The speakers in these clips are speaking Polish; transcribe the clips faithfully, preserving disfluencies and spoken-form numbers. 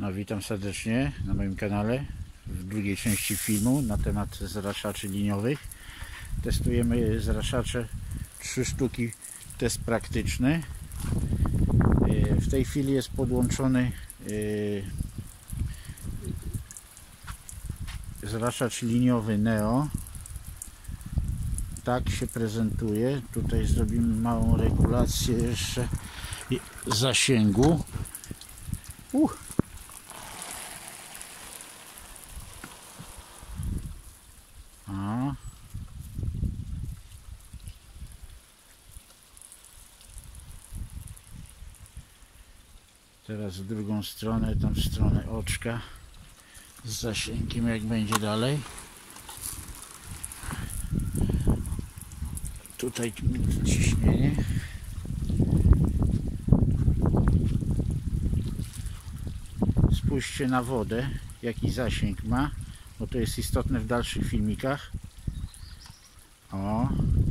No, witam serdecznie na moim kanale w drugiej części filmu na temat zraszaczy liniowych. Testujemy zraszacze, trzy sztuki, test praktyczny. W tej chwili jest podłączony zraszacz liniowy Neo. Tak się prezentuje. Tutaj zrobimy małą regulację jeszcze zasięgu. Uh. A. Teraz w drugą stronę, tam w stronę oczka z zasięgiem, jak będzie dalej. Tutaj ciśnienie. Spójrzcie na wodę, jaki zasięg ma, bo to jest istotne w dalszych filmikach. O.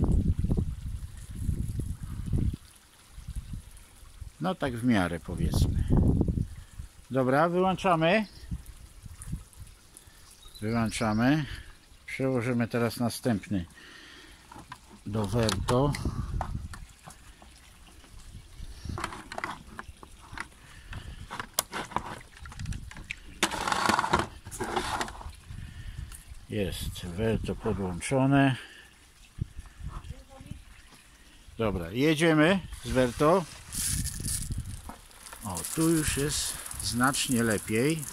No tak w miarę, powiedzmy. Dobra, wyłączamy. Wyłączamy. Przełożymy teraz następny do Verto. Jest Verto podłączone. Dobra, jedziemy z Verto. O, tu już jest znacznie lepiej.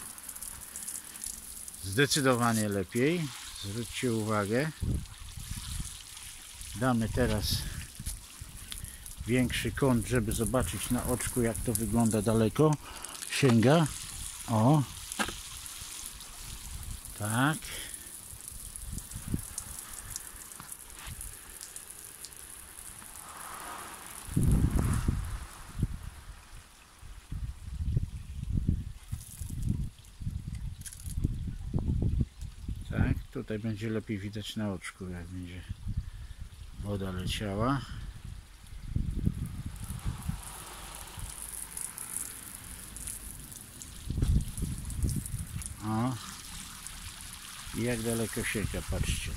Zdecydowanie lepiej. Zwróćcie uwagę. Damy teraz większy kąt, żeby zobaczyć na oczku, jak to wygląda daleko. Sięga. O. Tak. Tak, tutaj będzie lepiej widać na oczku, jak będzie woda leciała. O. I jak daleko sięga, patrzcie.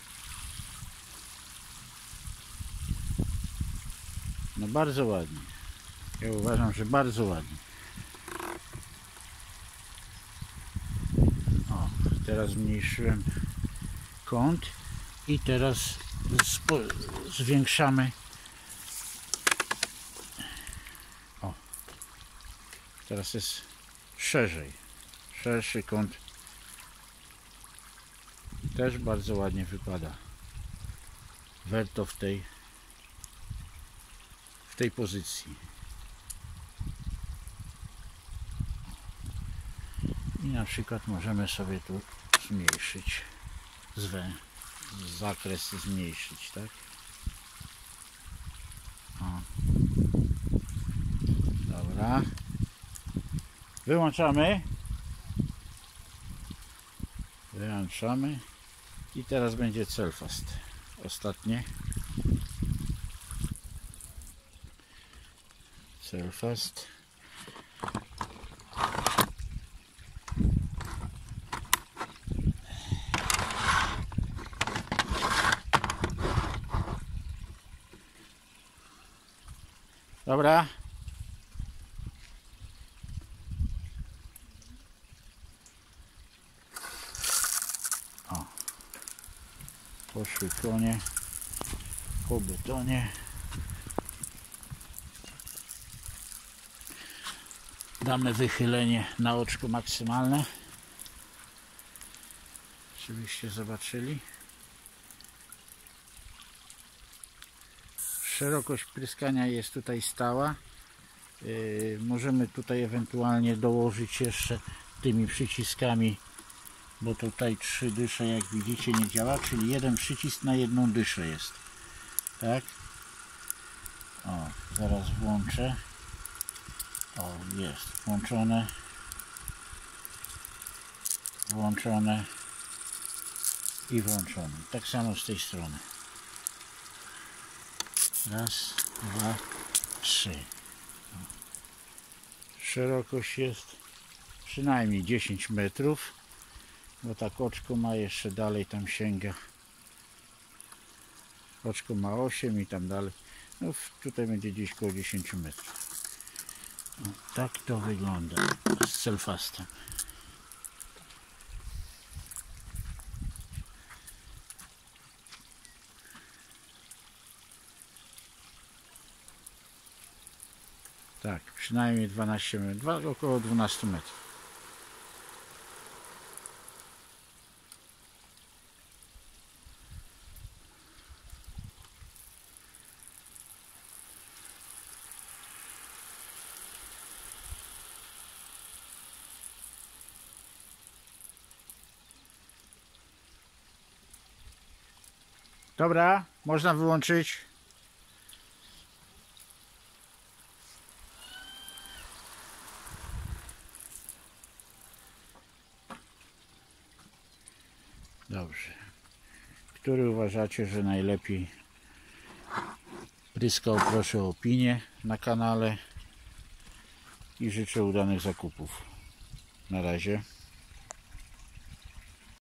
No bardzo ładnie. Ja uważam, że bardzo ładnie. O, teraz zmniejszyłem kąt i teraz zwiększamy. O, teraz jest szerzej, szerszy kąt. Też bardzo ładnie wypada Verto w tej w tej pozycji. I na przykład możemy sobie tu zmniejszyć zwę, zakres zmniejszyć, tak? O. Dobra. Wyłączamy. Wyłączamy. I teraz będzie Celfast. Ostatnie. Celfast. Dobra. O. Poszły konie po betonie. Damy wychylenie na oczku maksymalne. Żebyście zobaczyli. Szerokość pryskania jest tutaj stała. Yy, możemy tutaj ewentualnie dołożyć jeszcze tymi przyciskami, bo tutaj trzy dysze, jak widzicie, nie działa, czyli jeden przycisk na jedną dyszę jest. Tak? O, zaraz włączę. O, jest włączone. Włączone i włączone. Tak samo z tej strony. Raz, dwa, trzy. Szerokość jest przynajmniej dziesięć metrów, bo tak oczko ma jeszcze dalej, tam sięga. Oczko ma osiem i tam dalej. No tutaj będzie gdzieś koło dziesięć metrów. No, tak to wygląda z Celfastem. Tak, przynajmniej dwanaście metrów, około dwanaście metrów. Dobra, można wyłączyć. Dobrze. Który uważacie, że najlepiej pryskał? Proszę o opinię na kanale i życzę udanych zakupów. Na razie.